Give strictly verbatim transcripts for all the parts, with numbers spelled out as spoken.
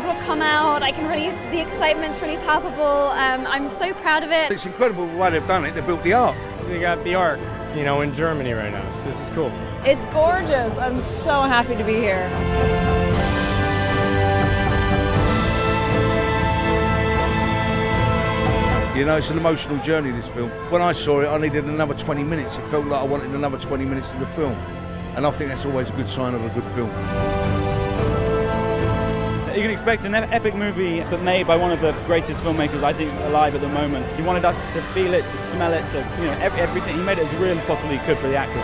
people have come out. I can really, the excitement's really palpable. Um, I'm so proud of it. It's incredible the way they've done it. They built the Ark. We got the Ark, you know, in Germany right now, so this is cool. It's gorgeous. I'm so happy to be here. You know, it's an emotional journey, this film. When I saw it, I needed another twenty minutes. It felt like I wanted another twenty minutes of the film. And I think that's always a good sign of a good film. You can expect an epic movie, but made by one of the greatest filmmakers, I think, alive at the moment. He wanted us to feel it, to smell it, to, you know, every, everything. He made it as real as possibly he could for the actors.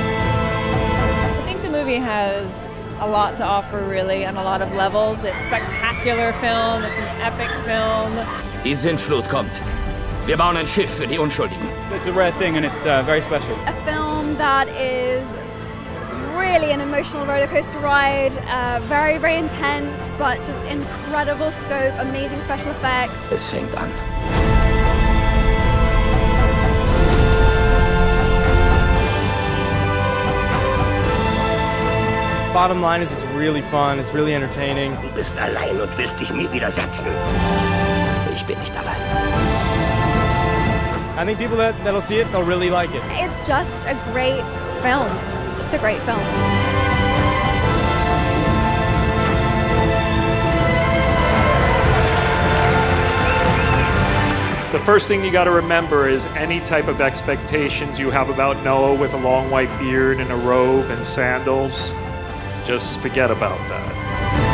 I think the movie has a lot to offer, really, on a lot of levels. It's a spectacular film. It's an epic film. Die Sintflut kommt. Wir bauen ein Schiff für die Unschuldigen. It's a rare thing and it's uh, very special. A film that is really an emotional roller coaster ride, uh, very, very intense, but just incredible scope, amazing special effects. Es fängt an. Bottom line is it's really fun, it's really entertaining. Du bist allein und willst dich mir widersetzen. Ich bin nicht allein. I think people that, that'll see it, they'll really like it. It's just a great film. Just a great film. The first thing you got to remember is any type of expectations you have about Noah with a long white beard and a robe and sandals, just forget about that.